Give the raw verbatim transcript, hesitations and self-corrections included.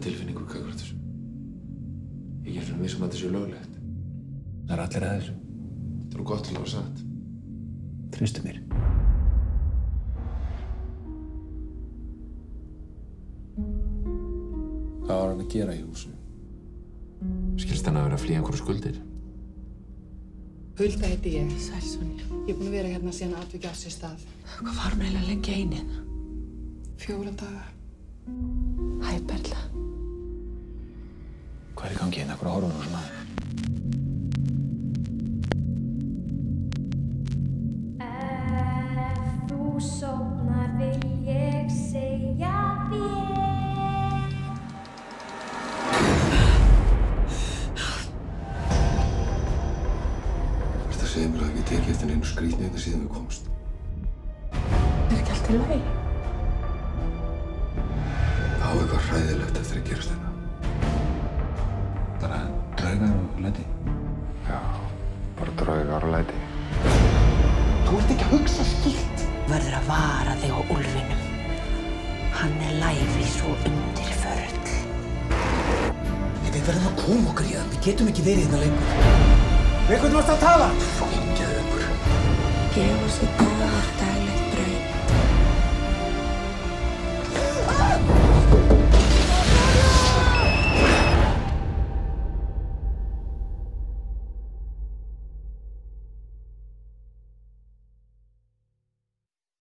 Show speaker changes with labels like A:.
A: tilfinningu gagnvart þessu. Ég er svona viss um að þetta sé löglegt.
B: Það er allir að þessu.
A: Þetta er nú gott til að hafa sagt.
B: Treystu mér. Hvað var hann að gera í húsinu?
A: Skilst hann að vera að flýja einhverju skuldir?
C: Hulda heiti ég.
D: Sæl, Sonja.
C: Ég er búin að vera hérna síðan atvikið á sér stað.
D: Hvað var hún eiginlega lengi einið?
C: Fjóra daga.
D: Hæ, Perla.
B: Hvað er í gangi hérna? Hvað horfum við svona?
E: Ef þú sofnar vil ég segja þér.
A: Þetta segir mér að ekki tekið eftir neinu skrýtni þetta síðan við komst.
D: Er ekki allt í lagi?
A: Það á eitthvað hræðilegt eftir að gerast þetta.
B: Bara draugar og læti.
A: Já, bara draugar og læti.
C: Þú ert ekki að hugsa skýrt.
D: Verður að vara þig á úlfinum. Hann er læfís og undirförl.
F: Við verðum að koma okkur í það. Við getum ekki verið hérna lengur. Við hvernig varst að tala?
A: Fokkin geðveikur.
D: Gefa sér dag.